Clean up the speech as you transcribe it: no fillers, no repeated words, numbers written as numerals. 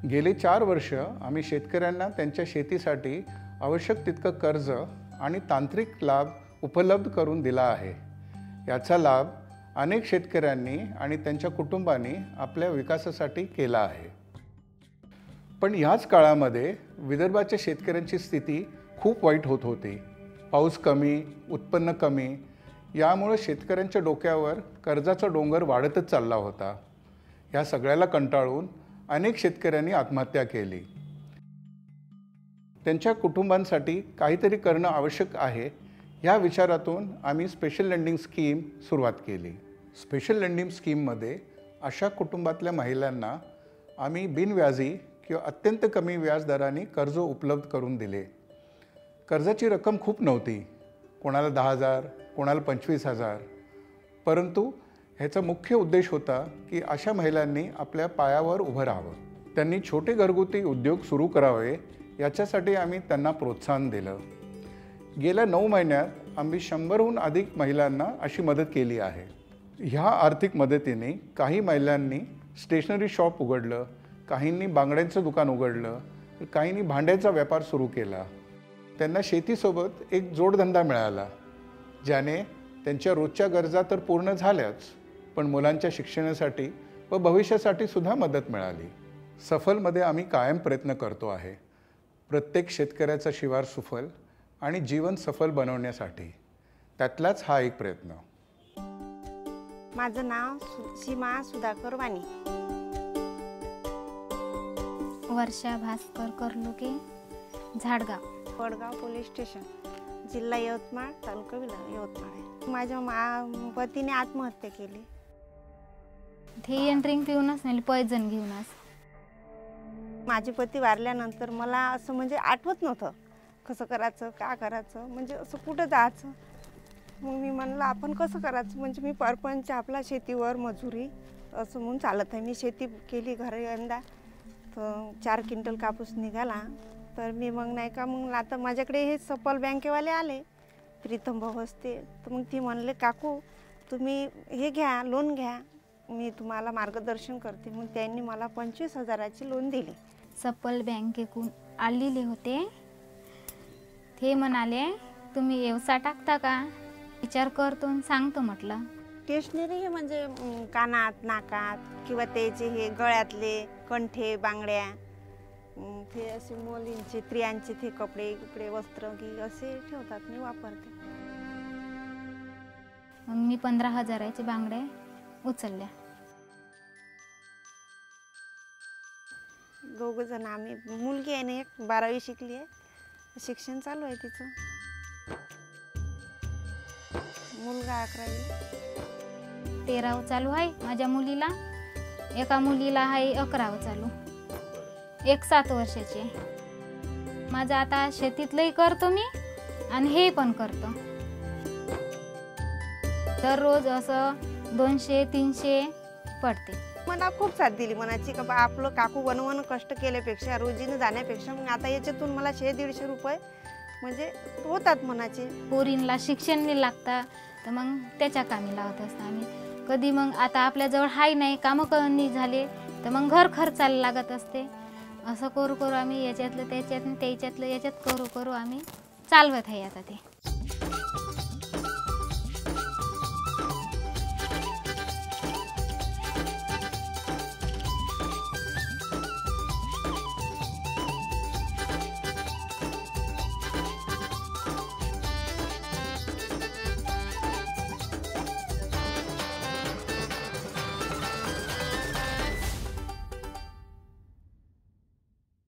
गेली 4 वर्ष आम्ही शेतकऱ्यांना त्यांच्या शेतीसाठी आवश्यक तितकं कर्ज आणि तांत्रिक लाभ उपलब्ध करून दिला आहे। याचा लाभ अनेक शेतकऱ्यांनी आणि त्यांच्या कुटुंबांनी आपल्या विकासासाठी केला आहे। पण याच काळामध्ये विदर्भाच्या शेतकऱ्यांची स्थिती खूप वाईट होत होती। पाऊस कमी, उत्पन्न कमी, यामुळे शेतकऱ्यांच्या डोक्यावर कर्जाचा डोंगर वाढतच चालला होता। या सगळ्याला कंटाळून अनेक शेतकऱ्यांनी आत्महत्या केली। त्यांच्या कुटुंबांसाठी काहीतरी करणं आवश्यक आहे, या विचारातून आम्ही स्पेशल लेंडिंग स्कीम सुरुवात केली। स्पेशल लेंडिंग स्कीममध्ये अशा कुटुंबातल्या महिलांना आम्ही बिनव्याजी किंवा अत्यंत कमी व्याज दराने कर्ज उपलब्ध करून दिले। कर्जाची रक्कम खूप नव्हती, कोणाला 10,000, कोणाला 25,000, परंतु ह्याचा मुख्य उद्देश होता की अशा महिलांनी आपल्या पायावर उभं राहावं। त्यांनी छोटे घरगुती उद्योग सुरू करावे, याच्यासाठी आम्ही त्यांना प्रोत्साहन दिलं। गेल्या 9 महिन्यात आम्ही 100हून अधिक महिलांना अशी मदत केली आहे। ह्या आर्थिक मदतीने काही महिलांनी स्टेशनरी शॉप उघडलं, काहींनी बांगड्यांचं दुकान उघडलं, तर काहींनी भांड्याचा व्यापार सुरू केला। त्यांना शेतीसोबत एक जोडधंदा मिळाला, ज्याने त्यांच्या रोजच्या गरजा तर पूर्ण झाल्याच, पण मुलांच्या शिक्षणासाठी व भविष्यासाठी सुद्धा मदत मिळाली। सफलमध्ये आम्ही कायम प्रयत्न करतो आहे, प्रत्येक शेतकऱ्याचा शिवार सुफल आणि जीवन सफल बनवण्यासाठी। त्यातलाच हा एक प्रयत्न। माझं नाव सीमा सुधाकर वाणी। वर्षा भास्कर करलुके, झाडगाव, वडगाव पोलीस स्टेशन, जिल्हा यवतमाळ, तालुका यवतमाळ आहे। माझ्या पतीने आत्महत्या केली। ते ड्रिंक पिऊनच नाही, पॉयझन घेऊनच। माझे पती वारल्यानंतर मला असं म्हणजे आठवत नव्हतं कसं करायचं, का करायचं, म्हणजे असं कुठं जायचं। मग मी म्हणलं आपण कसं करायचं, म्हणजे मी परपंच आपला शेतीवर मजुरी असं म्हणून चालत आहे। मी शेती केली घरी यंदा, तर 4 क्विंटल कापूस निघाला। तर मी मग नाही का, मग आता माझ्याकडे हे सफल बँकेवाले आले, प्रीतम बसते, तर मग ती म्हणले काकू तुम्ही हे घ्या, लोन घ्या, मी तुम्हाला मार्गदर्शन करते। मग त्यांनी मला 25,000ची लोन दिली। सफल बँकेकडून आलेले होते, ते म्हणाले तुम्ही व्यवसाय टाकता का, विचार करतो आणि सांगतो म्हटलं। स्टेशनरी हे म्हणजे कानात, नाकात किंवा त्याचे हे गळ्यातले कंठे, बांगड्या, ते असे मुलींचे स्त्रियांचे ते कपडे वस्त्र की असे ठेवतात, मी वापरते। मग मी 15,000च्या बांगड्या उचलल्या। 2 जण आम्ही, मुलगी आहे ना एक 12वी शिकली आहे, शिक्षण चालू आहे तिचं। मुलगा 11वी। 13वी चालू आहे माझ्या मुलीला, एका मुलीला आहे 11वी चालू, एक 7 वर्षाची आहे। माझं आता शेतीतलंही करतो मी आणि हे पण करतो। दररोज असं 200-300 पडते। मला खूप साथ दिली मनाची का आपलं काकू बनवणं कष्ट केल्यापेक्षा, रोजीनं जाण्यापेक्षा मग आता याच्यातून मला 100-150 रुपये म्हणजे होतात मनाचे। पोरींला शिक्षण नाही लागतं, तर मग त्याच्या कामी लावत असतो आम्ही। कधी मग आता आपल्याजवळ हाय नाही, कामं कमी झाले, तर मग घर खर्चाला लागत असते। असं करू आम्ही याच्यातलं त्याच्यातलं याच्यात करू आम्ही चालवत आहे आता ते।